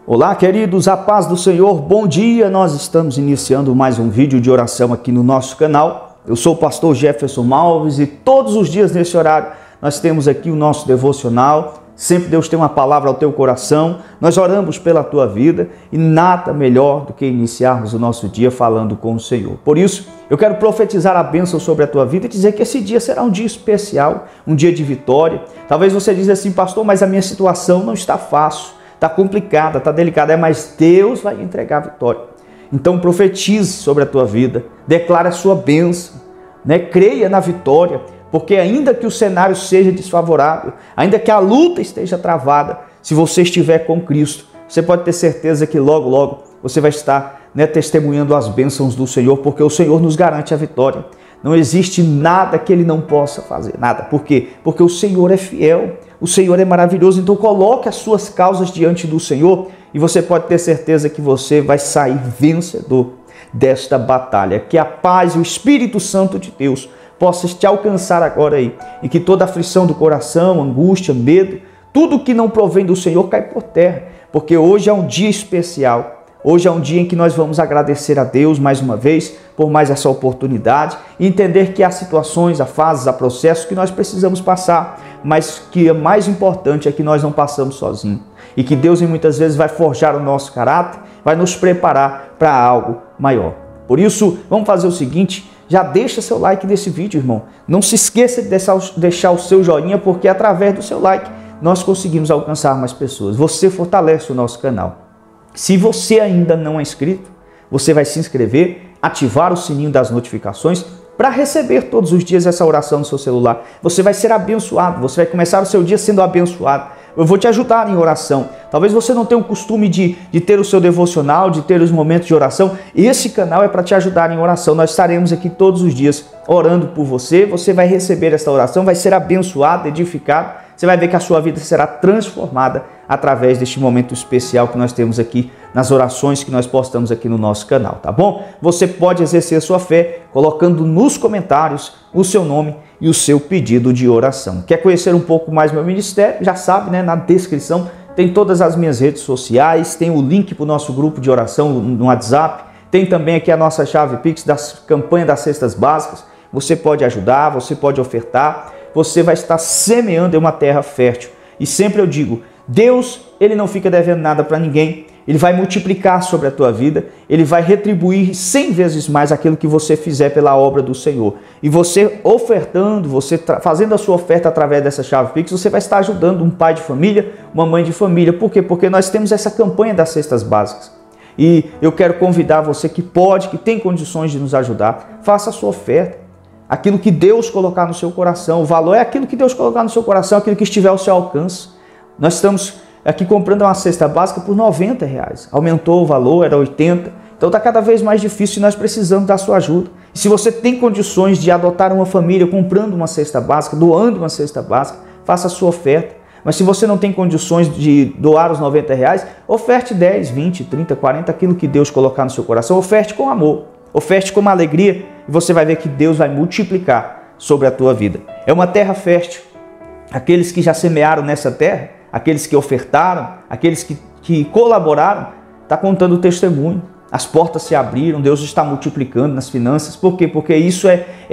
Olá, queridos, a paz do Senhor, bom dia. Nós estamos iniciando mais um vídeo de oração aqui no nosso canal. Eu sou o pastor Jefferson Malves e todos os dias nesse horário nós temos aqui o nosso devocional. Sempre Deus tem uma palavra ao teu coração. Nós oramos pela tua vida e nada melhor do que iniciarmos o nosso dia falando com o Senhor. Por isso, eu quero profetizar a bênção sobre a tua vida e dizer que esse dia será um dia especial, um dia de vitória. Talvez você diga assim, pastor, mas a minha situação não está fácil. Está complicada, está delicada, mas Deus vai entregar a vitória. Então profetize sobre a tua vida, declare a sua bênção, creia na vitória, porque ainda que o cenário seja desfavorável, ainda que a luta esteja travada, se você estiver com Cristo, você pode ter certeza que logo, logo você vai estar testemunhando as bênçãos do Senhor, porque o Senhor nos garante a vitória. Não existe nada que Ele não possa fazer, nada. Por quê? Porque o Senhor é fiel, o Senhor é maravilhoso. Então coloque as suas causas diante do Senhor e você pode ter certeza que você vai sair vencedor desta batalha. Que a paz e o Espírito Santo de Deus possa te alcançar agora aí e que toda aflição do coração, angústia, medo, tudo que não provém do Senhor cai por terra, porque hoje é um dia especial. Hoje é um dia em que nós vamos agradecer a Deus mais uma vez por mais essa oportunidade e entender que há situações, há fases, há processos que nós precisamos passar, mas que é mais importante é que nós não passamos sozinhos e que Deus muitas vezes vai forjar o nosso caráter, vai nos preparar para algo maior. Por isso, vamos fazer o seguinte, já deixa seu like nesse vídeo, irmão. Não se esqueça de deixar o seu joinha, porque através do seu like nós conseguimos alcançar mais pessoas. Você fortalece o nosso canal. Se você ainda não é inscrito, você vai se inscrever, ativar o sininho das notificações para receber todos os dias essa oração no seu celular. Você vai ser abençoado, você vai começar o seu dia sendo abençoado. Eu vou te ajudar em oração. Talvez você não tenha o costume de ter o seu devocional, de ter os momentos de oração. Esse canal é para te ajudar em oração. Nós estaremos aqui todos os dias orando por você. Você vai receber esta oração, vai ser abençoado, edificado. Você vai ver que a sua vida será transformada através deste momento especial que nós temos aqui nas orações que nós postamos aqui no nosso canal, tá bom? Você pode exercer a sua fé colocando nos comentários o seu nome e o seu pedido de oração. Quer conhecer um pouco mais meu ministério? Já sabe, na descrição tem todas as minhas redes sociais, tem o link para o nosso grupo de oração no WhatsApp, tem também aqui a nossa chave Pix da campanha das cestas básicas. Você pode ajudar, você pode ofertar, você vai estar semeando em uma terra fértil. E sempre eu digo, Deus, Ele não fica devendo nada para ninguém. Ele vai multiplicar sobre a tua vida, Ele vai retribuir 100 vezes mais aquilo que você fizer pela obra do Senhor. E você ofertando, você fazendo a sua oferta através dessa chave Pix, você vai estar ajudando um pai de família, uma mãe de família. Por quê? Porque nós temos essa campanha das cestas básicas. E eu quero convidar você que pode, que tem condições de nos ajudar, faça a sua oferta. Aquilo que Deus colocar no seu coração, o valor é aquilo que Deus colocar no seu coração, aquilo que estiver ao seu alcance. Nós estamos aqui comprando uma cesta básica por R$90. Aumentou o valor, era 80. Então está cada vez mais difícil e nós precisamos da sua ajuda. E se você tem condições de adotar uma família comprando uma cesta básica, doando uma cesta básica, faça a sua oferta. Mas se você não tem condições de doar os R$90, oferte 10, 20, 30, 40, aquilo que Deus colocar no seu coração. Oferte com amor, oferte com alegria e você vai ver que Deus vai multiplicar sobre a tua vida. É uma terra fértil. Aqueles que já semearam nessa terra, aqueles que ofertaram, aqueles que colaboraram, está contando o testemunho. As portas se abriram, Deus está multiplicando nas finanças. Por quê? Porque isso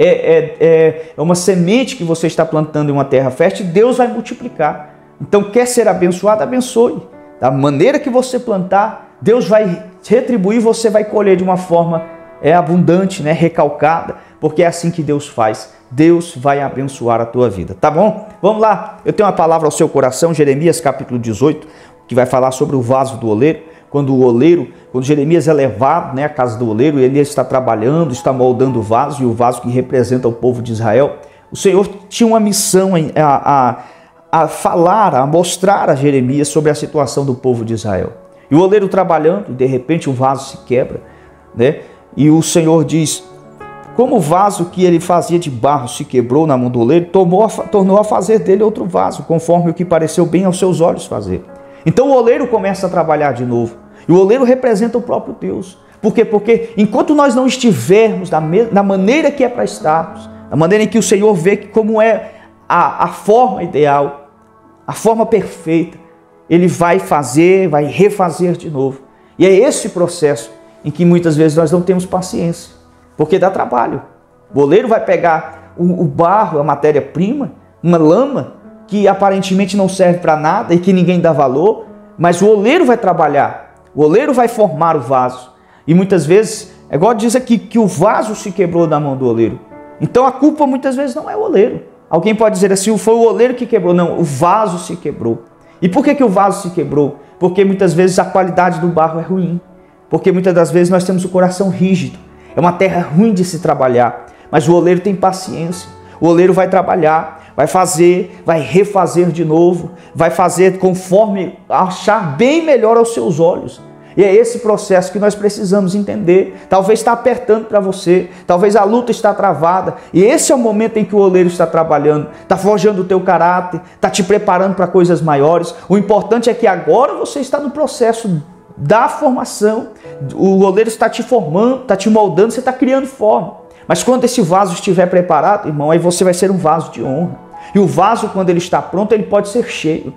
é uma semente que você está plantando em uma terra fértil e Deus vai multiplicar. Então, quer ser abençoado? Abençoe. Da maneira que você plantar, Deus vai retribuir, você vai colher de uma forma abundante, recalcada, porque é assim que Deus faz. Deus vai abençoar a tua vida, tá bom? Vamos lá, eu tenho uma palavra ao seu coração, Jeremias capítulo 18, que vai falar sobre o vaso do oleiro. Quando Jeremias é levado à casa do oleiro, ele está trabalhando, está moldando o vaso, e o vaso que representa o povo de Israel. O Senhor tinha uma missão a falar, a mostrar a Jeremias sobre a situação do povo de Israel. E o oleiro trabalhando, e de repente o vaso se quebra, e o Senhor diz: como o vaso que ele fazia de barro se quebrou na mão do oleiro, tornou a fazer dele outro vaso, conforme o que pareceu bem aos seus olhos fazer. Então o oleiro começa a trabalhar de novo. E o oleiro representa o próprio Deus. Por quê? Porque enquanto nós não estivermos da maneira que é para estarmos, da maneira em que o Senhor vê como é a forma ideal, a forma perfeita, ele vai fazer, vai refazer de novo. E é esse processo em que muitas vezes nós não temos paciência, porque dá trabalho. O oleiro vai pegar o barro, a matéria-prima, uma lama que aparentemente não serve para nada e que ninguém dá valor, mas o oleiro vai trabalhar, o oleiro vai formar o vaso. E muitas vezes, é igual diz aqui, que o vaso se quebrou na mão do oleiro. Então a culpa muitas vezes não é o oleiro. Alguém pode dizer assim, foi o oleiro que quebrou. Não, o vaso se quebrou. E por que o vaso se quebrou? Porque muitas vezes a qualidade do barro é ruim. Porque muitas das vezes nós temos o coração rígido. É uma terra ruim de se trabalhar. Mas o oleiro tem paciência. O oleiro vai trabalhar, vai fazer, vai refazer de novo, vai fazer conforme achar bem melhor aos seus olhos. E é esse processo que nós precisamos entender. Talvez está apertando para você, talvez a luta está travada. E esse é o momento em que o oleiro está trabalhando, está forjando o teu caráter, está te preparando para coisas maiores. O importante é que agora você está no processo da formação. O oleiro está te formando, está te moldando, você está criando forma. Mas quando esse vaso estiver preparado, irmão, aí você vai ser um vaso de honra. E o vaso, quando ele está pronto, ele pode ser cheio.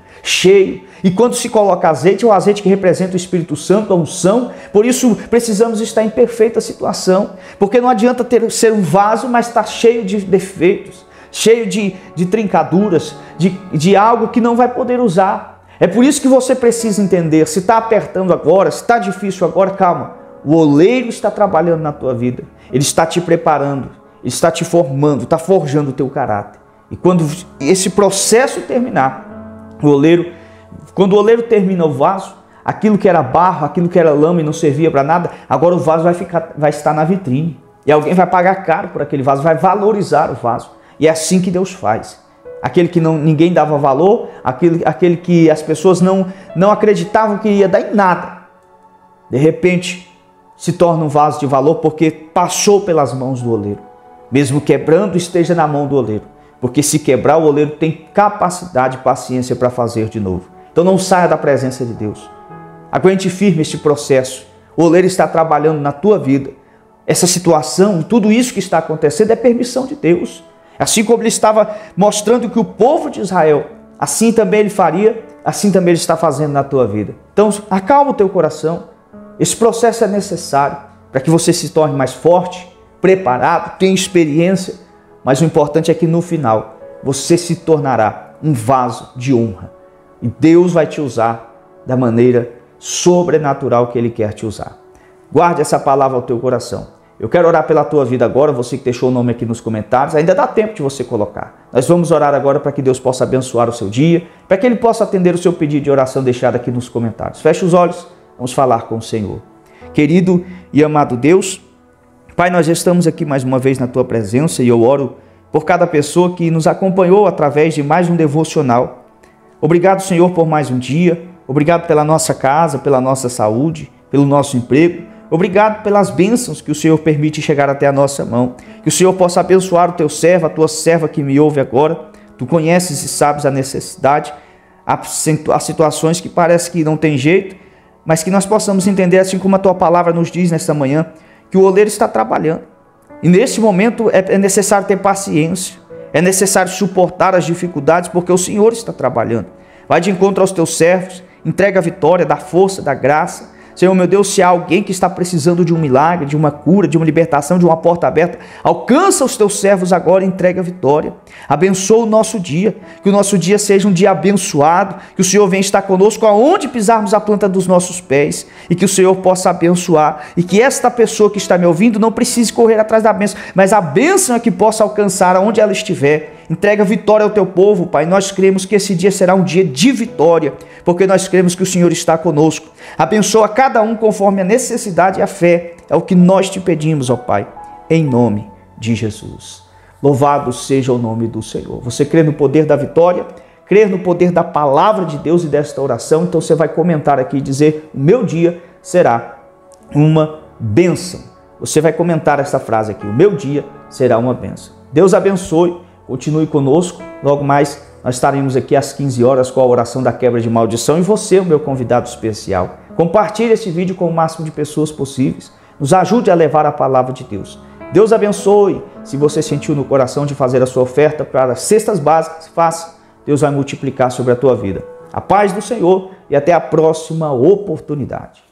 E quando se coloca azeite, é o azeite que representa o Espírito Santo, a unção. Por isso, precisamos estar em perfeita situação. Porque não adianta ser um vaso, mas estar cheio de defeitos, cheio de trincaduras, de algo que não vai poder usar. É por isso que você precisa entender, se está apertando agora, se está difícil agora, calma. O oleiro está trabalhando na tua vida. Ele está te preparando, ele está te formando, está forjando o teu caráter. E quando esse processo terminar, quando o oleiro termina o vaso, aquilo que era barro, aquilo que era lama e não servia para nada, agora o vaso vai estar na vitrine. E alguém vai pagar caro por aquele vaso, vai valorizar o vaso. E é assim que Deus faz. Aquele que ninguém dava valor, aquele que as pessoas não acreditavam que ia dar em nada, de repente se torna um vaso de valor porque passou pelas mãos do oleiro. Mesmo quebrando, esteja na mão do oleiro. Porque se quebrar, o oleiro tem capacidade e paciência para fazer de novo. Então não saia da presença de Deus. Aguente firme este processo. O oleiro está trabalhando na tua vida. Essa situação, tudo isso que está acontecendo é permissão de Deus. Assim como ele estava mostrando que o povo de Israel, assim também ele faria, assim também ele está fazendo na tua vida. Então acalma o teu coração. Esse processo é necessário para que você se torne mais forte, preparado, tenha experiência. Mas o importante é que no final você se tornará um vaso de honra. E Deus vai te usar da maneira sobrenatural que Ele quer te usar. Guarde essa palavra ao teu coração. Eu quero orar pela tua vida agora, você que deixou o nome aqui nos comentários, ainda dá tempo de você colocar. Nós vamos orar agora para que Deus possa abençoar o seu dia, para que Ele possa atender o seu pedido de oração deixado aqui nos comentários. Feche os olhos, vamos falar com o Senhor. Querido e amado Deus, Pai, nós estamos aqui mais uma vez na Tua presença e eu oro por cada pessoa que nos acompanhou através de mais um devocional. Obrigado, Senhor, por mais um dia. Obrigado pela nossa casa, pela nossa saúde, pelo nosso emprego. Obrigado pelas bênçãos que o Senhor permite chegar até a nossa mão. Que o Senhor possa abençoar o Teu servo, a Tua serva que me ouve agora. Tu conheces e sabes a necessidade, as situações que parece que não tem jeito, mas que nós possamos entender, assim como a Tua palavra nos diz nesta manhã, que o oleiro está trabalhando. E nesse momento é necessário ter paciência, é necessário suportar as dificuldades, porque o Senhor está trabalhando. Vai de encontro aos teus servos, entrega a vitória, dá força, dá graça. Senhor, meu Deus, se há alguém que está precisando de um milagre, de uma cura, de uma libertação, de uma porta aberta, alcança os teus servos agora e entrega a vitória. Abençoa o nosso dia, que o nosso dia seja um dia abençoado, que o Senhor venha estar conosco aonde pisarmos a planta dos nossos pés, e que o Senhor possa abençoar, e que esta pessoa que está me ouvindo não precise correr atrás da bênção, mas a bênção é que possa alcançar aonde ela estiver. Entrega vitória ao teu povo, Pai. Nós cremos que esse dia será um dia de vitória, porque nós cremos que o Senhor está conosco. Abençoa cada um conforme a necessidade e a fé. É o que nós te pedimos, ó Pai, em nome de Jesus. Louvado seja o nome do Senhor. Você crê no poder da vitória? Crê no poder da palavra de Deus e desta oração? Então você vai comentar aqui e dizer: o meu dia será uma bênção. Você vai comentar essa frase aqui: o meu dia será uma bênção. Deus abençoe. Continue conosco, logo mais nós estaremos aqui às 15 horas com a oração da quebra de maldição e você, o meu convidado especial. Compartilhe esse vídeo com o máximo de pessoas possíveis, nos ajude a levar a palavra de Deus. Deus abençoe. Se você sentiu no coração de fazer a sua oferta para as cestas básicas, faça. Deus vai multiplicar sobre a tua vida. A paz do Senhor e até a próxima oportunidade.